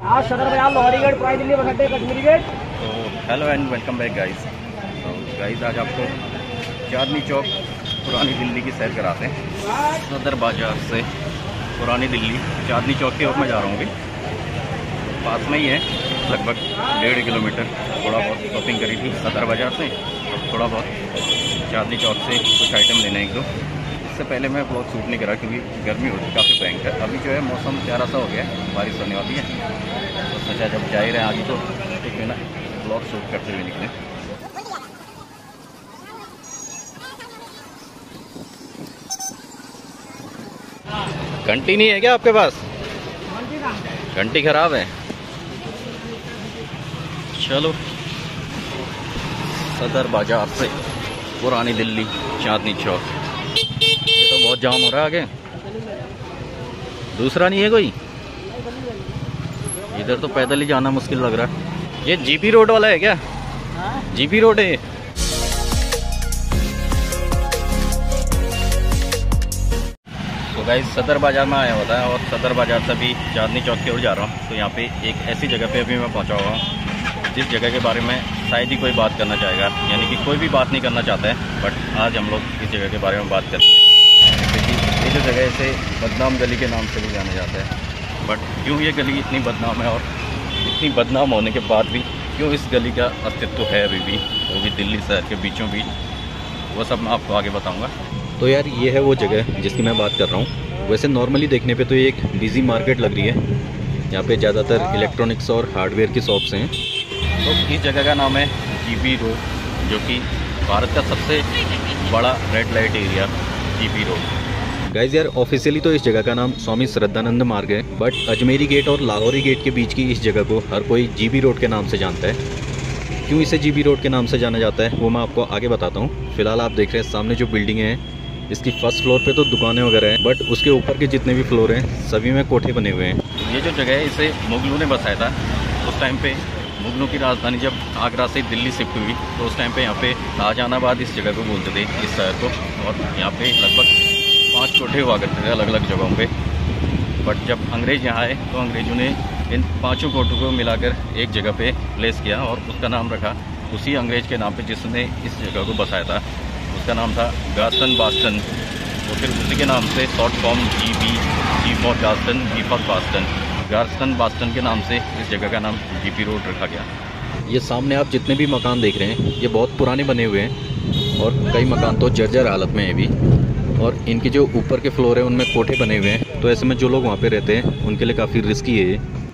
आज सदर बाजार लोहरी गेट पुरानी दिल्ली बसंत कश्मीरी गेट। तो hello and welcome back guys. तो गाइस आज आपको चांदनी चौक पुरानी दिल्ली की सैर कराते हैं। सदर बाजार से पुरानी दिल्ली चांदनी चौक की ओर मैं जा रहा हूँ अभी। पास में ही है, लगभग 1.5 किलोमीटर। थोड़ा बहुत शॉपिंग करी थी सदर बाजार से, थोड़ा बहुत चांदनी चौक से कुछ आइटम लेने एक दो। इससे पहले मैं ब्लॉग शूट नहीं करा क्योंकि गर्मी होती है काफ़ी भयंकर। अभी जो है मौसम प्यारा सा हो गया है, बारिश होने वाली है, तो सोचा जब जा ही रहे आगे तो ठीक है ना, ब्लॉग शूट करते हुए निकले। घंटी नहीं है क्या आपके पास? घंटी खराब है। चलो सदर बाजार से पुरानी दिल्ली चांदनी चौक। ये तो बहुत जाम हो रहा है आगे। दूसरा नहीं है कोई? इधर तो पैदल ही जाना मुश्किल लग रहा है। ये जीपी रोड वाला है क्या? जीपी रोड है। तो गाइस सदर बाजार में आया होता है और सदर बाजार से अभी चांदनी चौक की ओर जा रहा हूँ। तो यहाँ पे एक ऐसी जगह पे अभी मैं पहुँचा हुआ हूँ जिस जगह के बारे में शायद ही कोई बात करना चाहेगा, यानी कि कोई भी बात नहीं करना चाहता है। बट आज हम लोग इस जगह के बारे में बात करते हैं क्योंकि ये जो जगह इसे बदनाम गली के नाम से भी जाना जाता है। बट क्यों ये गली इतनी बदनाम है और इतनी बदनाम होने के बाद भी क्यों इस गली का अस्तित्व है अभी भी, वो भी दिल्ली शहर के बीचों बीच, वो सब मैं आपको आगे बताऊँगा। तो यार ये है वो जगह जिसकी मैं बात कर रहा हूँ। वैसे नॉर्मली देखने पे तो ये एक बिजी मार्केट लग रही है। यहाँ पे ज़्यादातर इलेक्ट्रॉनिक्स और हार्डवेयर की शॉप्स हैं। तो इस जगह का नाम है जीपी रोड, जो कि भारत का सबसे बड़ा red light area GP road. Guys यार ऑफिशियली तो इस जगह का नाम स्वामी श्रद्धानंद मार्ग है, बट अजमेरी गेट और लाहौरी गेट के बीच की इस जगह को हर कोई जीबी रोड के नाम से जानता है। क्यों इसे जीबी रोड के नाम से जाना जाता है वो मैं आपको आगे बताता हूँ। फिलहाल आप देख रहे हैं सामने जो बिल्डिंग है, इसकी फर्स्ट फ्लोर पे तो दुकानें वगैरह हैं, बट उसके ऊपर के जितने भी फ्लोर हैं सभी में कोठे बने हुए हैं। ये जो जगह है इसे मुगलों ने बसाया था। उस टाइम पे मुगलों की राजधानी जब आगरा से दिल्ली शिफ्ट हुई तो उस टाइम पे यहाँ पे शाहजहानाबाद इस जगह को बोलते थे, इस शहर को। और यहाँ पे लगभग 5 कोठे हुआ करते थे अलग अलग जगहों पे। बट जब अंग्रेज़ यहाँ आए तो अंग्रेज़ों ने इन 5 कोठों को मिलाकर एक जगह पे प्लेस किया और उसका नाम रखा उसी अंग्रेज़ के नाम पे जिसने इस जगह को बसाया था। उसका नाम था गार्स्टन बास्टन। तो फिर उसी के नाम से short form G for Garstin, B for bastion, Garstin bastion के नाम से इस जगह का नाम जीपी रोड रखा गया। ये सामने आप जितने भी मकान देख रहे हैं ये बहुत पुराने बने हुए हैं और कई मकान तो जर्जर हालत में है भी। और इनके जो ऊपर के फ्लोर है उनमें कोठे बने हुए हैं, तो ऐसे में जो लोग वहाँ पे रहते हैं उनके लिए काफ़ी रिस्की है ये।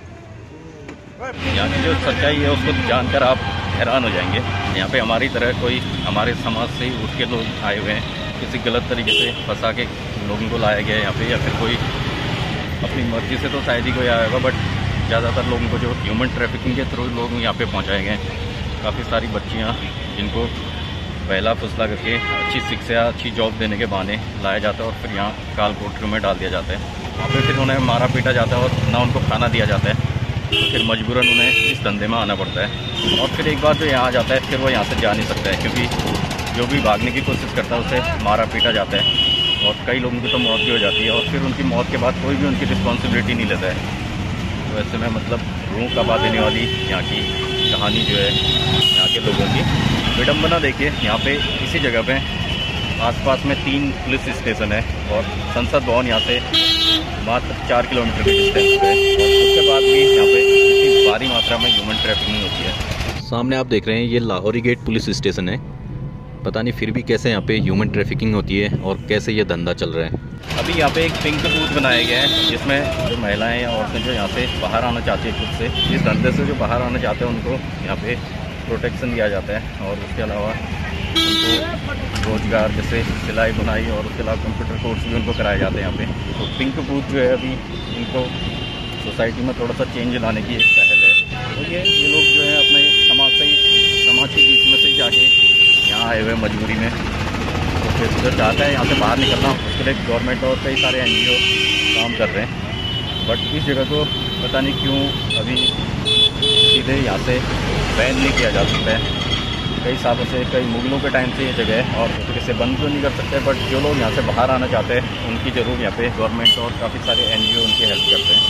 यहाँ की जो सच्चाई है उसको जानकर आप हैरान हो जाएंगे। यहाँ पे हमारी तरह कोई हमारे समाज से उठ के लोग आए हुए हैं, किसी गलत तरीके से फंसा के लोगों को लाया गया है यहाँ पे, या फिर कोई अपनी मर्जी से तो शायद ही कोई आया होगा। बट ज़्यादातर लोगों को जो ह्यूमन ट्रैफिकिंग के थ्रू लोग यहाँ पे पहुँचाए गए हैं। काफ़ी सारी बच्चियाँ जिनको पहला फुसला करके अच्छी शिक्षा, अच्छी जॉब देने के बहाने लाया जाता है और फिर यहाँ काल कोठरी में डाल दिया जाता है। वहाँ पे फिर उन्हें मारा पीटा जाता है और ना उनको खाना दिया जाता है, तो फिर मजबूरन उन्हें इस धंधे में आना पड़ता है। और फिर एक बार जो यहाँ आ जाता है फिर वो यहाँ से जा नहीं सकता है, क्योंकि जो भी भागने की कोशिश करता है उसे मारा पीटा जाता है और कई लोगों की तो मौत भी हो जाती है। और फिर उनकी मौत के बाद कोई भी उनकी रिस्पॉन्सिबिलिटी नहीं लेता है। तो ऐसे में मतलब रूह कबा देने वाली यहाँ की कहानी जो है यहाँ के लोगों की। विडम्बना देखिए, यहाँ पे इसी जगह पे आसपास में 3 पुलिस स्टेशन है और संसद भवन यहाँ से मात्र 4 किलोमीटर के डिस्टेंस पे। और उसके बाद भी यहाँ पे इतनी भारी मात्रा में ह्यूमन ट्रैफिकिंग होती है। सामने आप देख रहे हैं ये लाहौरी गेट पुलिस स्टेशन है। पता नहीं फिर भी कैसे यहाँ पे ह्यूमन ट्रैफिकिंग होती है और कैसे ये धंधा चल रहा है। अभी यहाँ पे एक पिंक बूथ बनाया गया है जिसमें जो महिलाएं या औरतें जो यहाँ से बाहर आना चाहती है खुद से, इस धंधे से जो बाहर आना चाहते हैं उनको यहाँ पे प्रोटेक्शन दिया जाता है। और उसके अलावा उनको रोज़गार जैसे सिलाई बुनाई और उसके अलावा कंप्यूटर कोर्स भी उनको कराए जाते हैं यहाँ पे। तो पिंक बूथ जो है अभी इनको सोसाइटी में थोड़ा सा चेंज लाने की एक पहल है। तो ये लोग जो है अपने समाज के बीच में से जाके यहाँ आए हुए मजबूरी में, तो फिर जो चाहता है यहाँ से बाहर निकलना उसके लिए गवर्नमेंट और कई सारे NGO काम कर रहे हैं। बट इस जगह को पता नहीं क्यों अभी सीधे यहाँ से बैन नहीं किया जा सकता है। कई सालों से, कई मुगलों के टाइम से ये जगह है और इसे बंद तो नहीं कर सकते। बट जो लोग यहाँ से बाहर आना चाहते हैं उनकी ज़रूर यहाँ पे गवर्नमेंट और काफ़ी सारे NGO उनकी हेल्प करते हैं।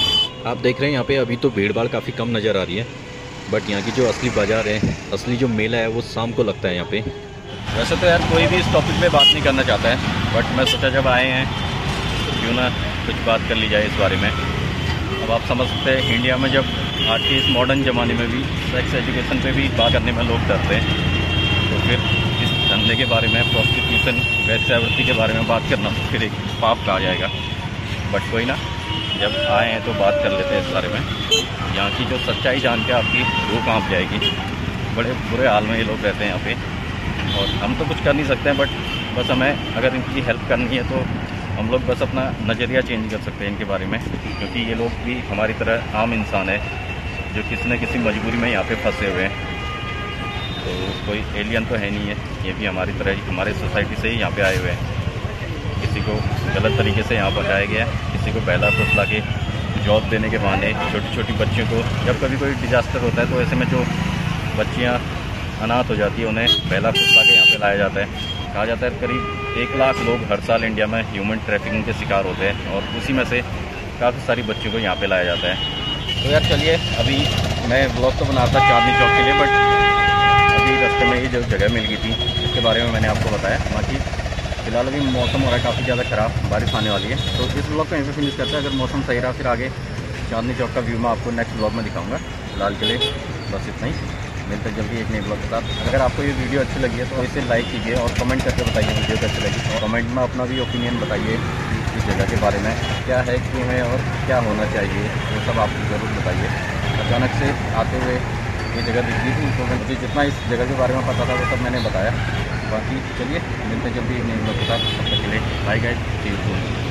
आप देख रहे हैं यहाँ पे अभी तो भीड़ भाड़ काफ़ी कम नज़र आ रही है, बट यहाँ की जो असली बाज़ार है, असली जो मेला है वो शाम को लगता है यहाँ पे। वैसे तो यार कोई भी इस टॉपिक पे बात नहीं करना चाहता है, बट मैं सोचा जब आए हैं क्यों ना कुछ बात कर ली जाए इस बारे में। अब आप समझ सकते हैं इंडिया में जब आज के इस मॉडर्न ज़माने में भी सेक्स एजुकेशन पे भी बात करने में लोग डरते हैं, तो फिर इस धंधे के बारे में, प्रोस्टिट्यूशन, वेश्यावृत्ति के बारे में बात करना फिर एक पाप कहा जाएगा। बट कोई ना, जब आए हैं तो बात कर लेते हैं इस बारे में। यहाँ की जो सच्चाई जान के आपकी रूह कांप जाएगी। बड़े बुरे हाल में ये लोग रहते हैं यहाँ पे, और हम तो कुछ कर नहीं सकते हैं, बट बस हमें अगर इनकी हेल्प करनी है तो हम लोग बस अपना नज़रिया चेंज कर सकते हैं इनके बारे में, क्योंकि ये लोग भी हमारी तरह आम इंसान है जो किसी न किसी मजबूरी में यहाँ पे फंसे हुए हैं। तो कोई एलियन तो है नहीं है, ये भी हमारी तरह ही हमारे सोसाइटी से ही यहाँ पे आए हुए हैं। किसी को गलत तरीके से यहाँ पहुँचाया गया, किसी को बहला फुसला के जॉब देने के बहाने, छोटी छोटी बच्चियों को, जब कभी कोई डिजास्टर होता है तो ऐसे में जो बच्चियाँ अनाथ हो जाती है उन्हें बहला फुसला के यहाँ पे लाया जाता है। कहा जाता है करीब 1 लाख लोग हर साल इंडिया में ह्यूमन ट्रैफिकिंग के शिकार होते हैं, और उसी में से काफ़ी सारी बच्चियों को यहाँ पे लाया जाता है। तो यार चलिए, अभी मैं ब्लॉग तो बना रहा था चांदनी चौक के लिए, बट अभी रास्ते में ये जो जगह मिल गई थी इसके बारे में मैंने आपको बताया। बाकी फिलहाल अभी मौसम हो रहा है काफ़ी ज़्यादा ख़राब, बारिश आने वाली है, तो इस ब्लॉग को यहीं पे फिनिश करते हैं। अगर मौसम सही रहा फिर आगे चांदनी चौक का व्यू मैं आपको नेक्स्ट ब्लॉग में दिखाऊंगा। फिलहाल के लिए बस इतना ही, मिलते जल्दी एक नए ब्लॉग के साथ। अगर आपको ये वीडियो अच्छी लगी है तो इसे लाइक कीजिए और कमेंट करके बताइए वीडियो कैसी लगी, और कमेंट में अपना भी ओपिनियन बताइए इस जगह के बारे में, क्या है, क्यों है और क्या होना चाहिए, वो सब आप ज़रूर बताइए। अचानक से आते हुए ये जगह दिखी थी तो मुझे जितना इस जगह के बारे में पता था वो सब मैंने बताया। बाकी चलिए मिलते जल्दी एक नए ब्लॉग के साथ, तब तक के लिए bye guys, see you soon.